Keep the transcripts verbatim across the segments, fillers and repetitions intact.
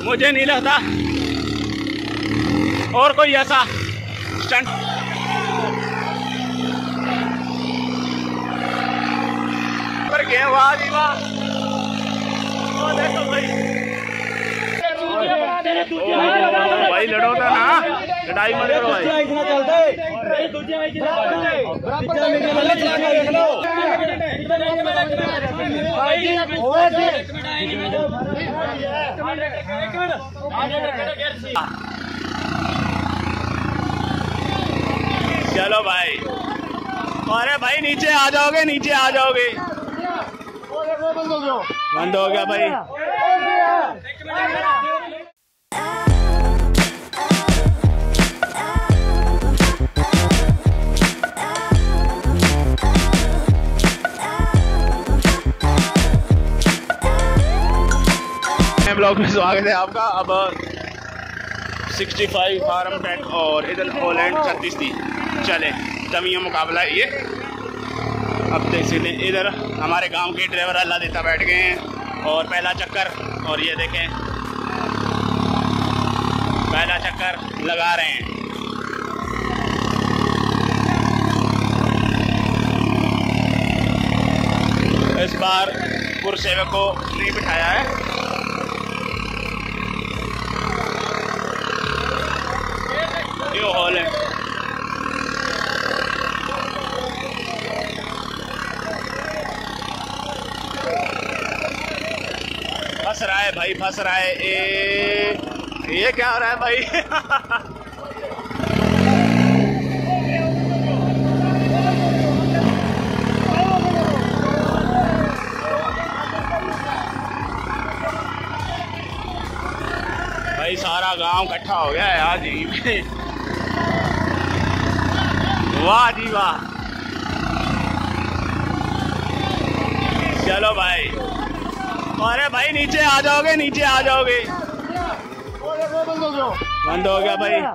मुझे नहीं लगता और कोई ऐसा स्टंट पर गए। वाह जी वाह, देखो भाई भाई लड़ो था ना, लड़ाई मत करो भाई। चलो भाई, अरे भाई नीचे आ जाओगे, नीचे आ जाओगे। बंद हो गया भाई। ब्लॉग में स्वागत है आपका। अब पैंसठ फार्म टेक और इधर हॉलैंड छत्तीस थी। चले तमिया मुकाबला है ये। अब देख सकते हैं इधर हमारे गांव के ड्राइवर अल्लाह देता बैठ गए हैं और पहला चक्कर, और ये देखें पहला चक्कर लगा रहे हैं। इस बार पुरसेवक को नहीं बिठाया है। ये हॉल है। फंस रहा है भाई, फंस रहा है। ए, ये क्या हो रहा है भाई? भाई सारा गांव इकट्ठा हो गया है आज यहीं पे। वाह जी वाह। चलो भाई, अरे भाई नीचे आ जाओगे, नीचे आ जाओगे। बंद हो गया भाई।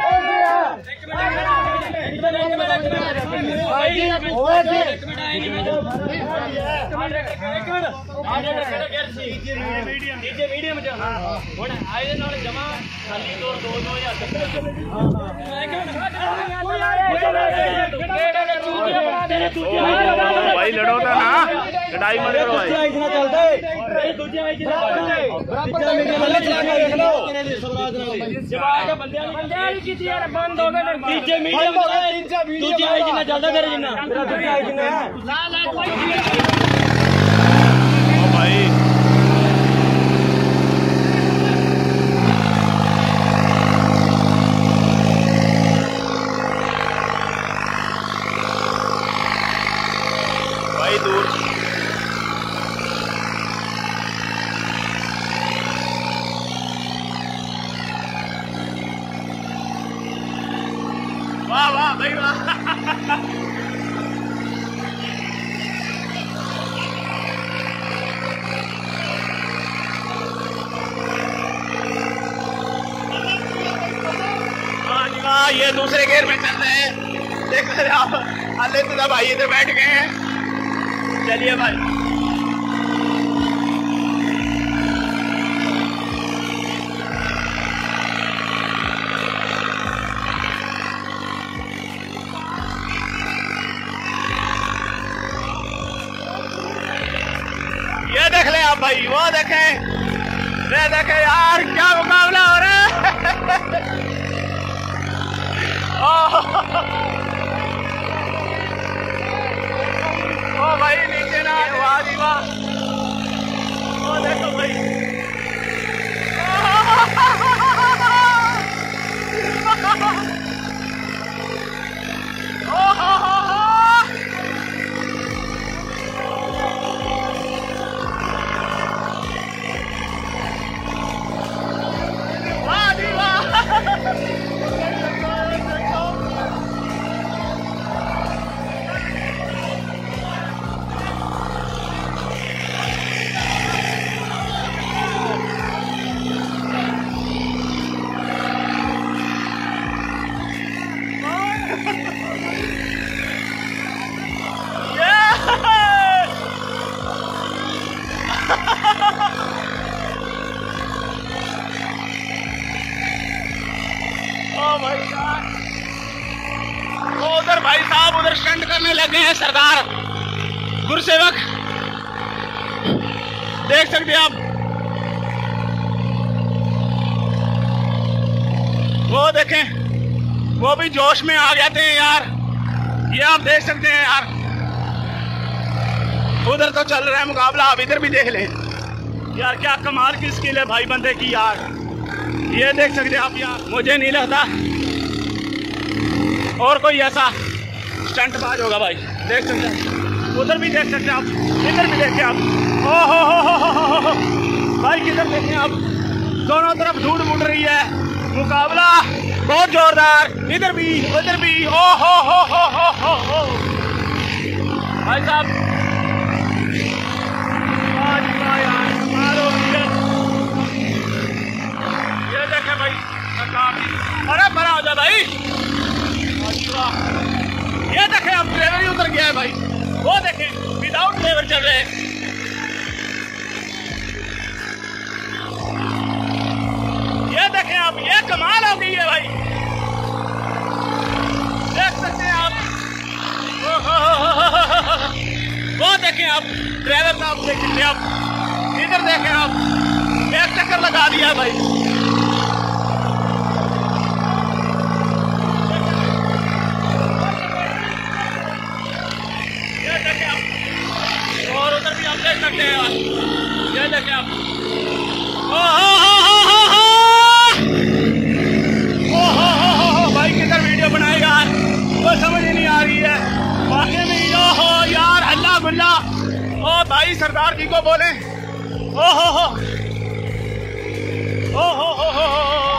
भाई लड़ो था ना, लड़ाई मत करो भाई। बंद हो गए भाई। भाई दूर वाह वाह भाई वाह। ये दूसरे गेयर में चल रहे हैं, देख रहे आप। अल्लाह भाई इधर बैठ गए हैं। चलिए भाई, ये देख ले आप भाई, वो देखें, ये देखें यार क्या मुकाबला हो रहा है। ओ भाई नीचे ना, वाह जी वाह। ओ देखो भाई, वाह जी वाह। भाई यार, वो उधर भाई साहब उधर स्टंट करने लगे हैं सरदार गुरसेवक, देख सकते हैं आप। वो देखें, वो भी जोश में आ जाते हैं यार, ये आप देख सकते हैं यार। उधर तो चल रहा है मुकाबला, आप इधर भी देख लें यार, क्या कमाल की स्किल है भाई बंदे की यार। ये देख सकते हैं आप यार, मुझे नहीं लगता और कोई ऐसा स्टंट बाज होगा भाई, देख सकते हैं। उधर भी देख सकते हैं आप, इधर भी देखें आप, ओ हो हो हो हो हो भाई, किधर देखें आप, दोनों तरफ धूल उड़ रही है, मुकाबला बहुत जोरदार, इधर भी उधर भी, ओ हो हो हो हो हो हो भाई साहब, ये देखें भाई, अरे बड़ा हो जा भाई, ये देखें अब ड्राइवर ही उतर गया है भाई, वो देखें विदाउट ड्राइवर चल रहे हैं। ये देखें आप, ये कमाल हो गई है भाई, देख सकते हैं आप, वो देखें आप ड्राइवर का, आप देख सकते हैं आप, इधर देखें आप, एक चक्कर लगा दिया भाई। ये देखें आप, और उधर भी आप देख सकते हैं यार, ये देखें आप, ओ हो हो हो हो हो ओ हो हो हो हो भाई, किधर वीडियो बनाएगा वो समझ ही नहीं आ रही है वाकई में। ओ हो यार, हल्ला गुल्ला, ओ भाई सरदार जी को बोले, ओ हो हो ओ हो हो हो हो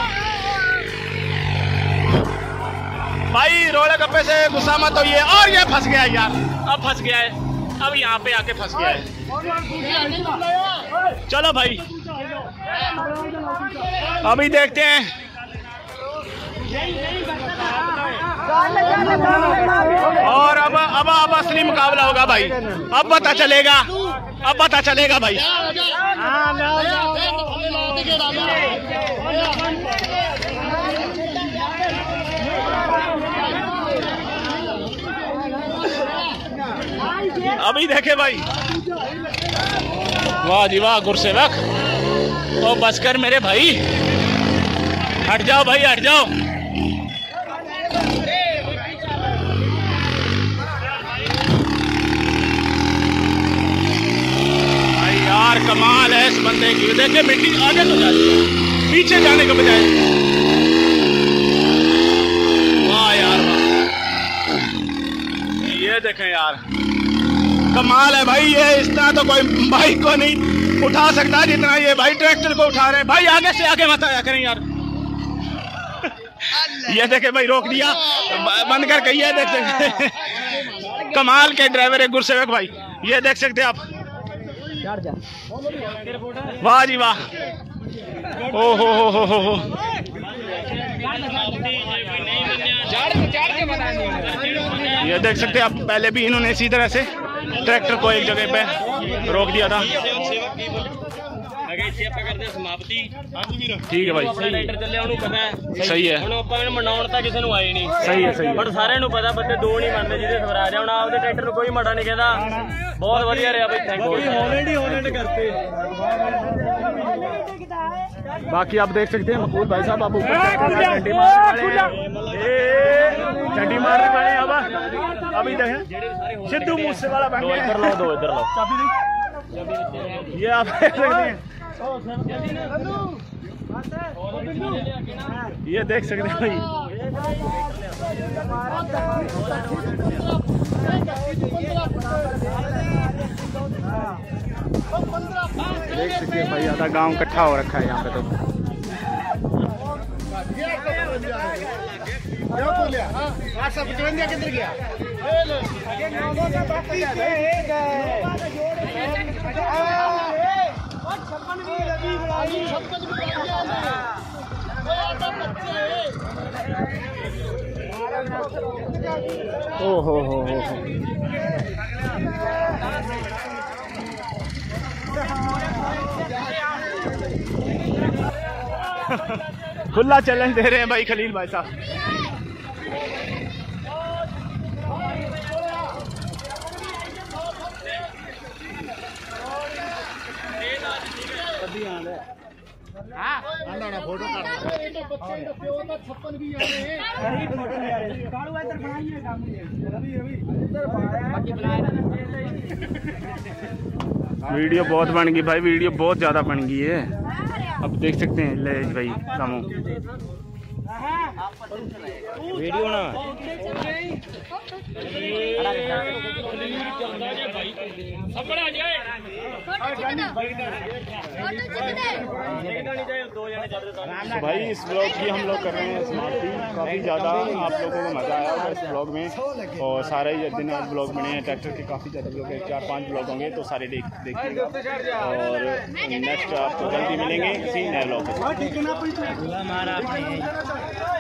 भाई, रोले गप्पे से गुस्सा मत होइए। और ये फंस गया यार, अब फंस गया है, अब यहाँ पे आके फंस गया है। चलो भाई अभी देखते हैं, और अब अब अब असली मुकाबला होगा भाई, अब पता चलेगा, अब पता चलेगा भाई। अभी देखे भाई, वाह जी वाह गुरसेवक, ओ बस कर मेरे भाई, हट जाओ भाई, हट जाओ। भाई यार कमाल है इस बंदे की, देखिए मिट्टी आगे तो जाती है, पीछे जाने के बजाय, वाह यार वाह, ये देखें यार कमाल है भाई। ये इस तरह तो कोई बाइक को नहीं उठा सकता जितना ये भाई ट्रैक्टर को उठा रहे हैं भाई। आगे से आगे मत आया करें यार। ये देखे भाई, रोक दिया, बंद करके, ये देख सकते कमाल के ड्राइवर है गुरसेवक भाई, ये देख सकते आप, वाह जी वाह, ओ हो हो हो हो हो ये देख सकते आप, पहले भी इन्होंने इसी तरह से ट्रैक्टर को एक जगह पे रोक दिया था। ठीक है भाई, सही है, मनाउण ਤਾਂ ਕਿਸੇ ਨੂੰ ਆਏ ਨਹੀਂ, सही है सही है, ਬਟ ਸਾਰਿਆਂ ਨੂੰ ਪਤਾ ਬੰਦੇ ਦੋ ਨਹੀਂ ਮੰਨਦੇ ਜਿਹਦੇ ਸਵਰਾਜ ਆ। ਹੁਣ ਆਪਦੇ ਟਰੈਕਟਰ ਨੂੰ ਕੋਈ ਮਾੜਾ ਨਹੀਂ ਕਹਿੰਦਾ, ਬਹੁਤ ਵਧੀਆ ਰਿਹਾ ਬਈ, ਥੈਂਕ ਯੂ। ਆਲਰੇਡੀ ਆਲਰੇਡੀ करते बाकी आप देख सकते हैं मकबूल भाई साहब, आप ऊपर चंडी मारने वाले हैं, चंडी मारने वाले हैं। अब अभी देखें सिद्धू मूसे वाला बन गया, इधर लो, दो इधर लो, ये आप देख सकते हैं, ये देख सकते हैं भाई, देख सकते हैं भाई, आधा गांव इकट्ठा हो रखा है यहाँ पे। तो ओ हो हो हो खुला चैलेंज दे रहे हैं भाई खलील भाई साहब। वीडियो बहुत बन गई भाई, वीडियो बहुत ज़्यादा बन गई है। अब देख सकते हैं ले भाई कामों वीडियो ना तो भाई इस ब्लॉग की हम लोग कर रहे हैं समाप्ति। काफ़ी ज़्यादा आप लोगों को मज़ा आया होगा इस ब्लॉग में, और सारे दिन आज ब्लॉग बने हैं ट्रैक्टर के, काफ़ी ज़्यादा ब्लॉग है, चार पांच ब्लॉग होंगे तो सारे देख देखिएगा। और नेक्स्ट आपको जल्दी मिलेंगे किसी नए ब्लॉग में।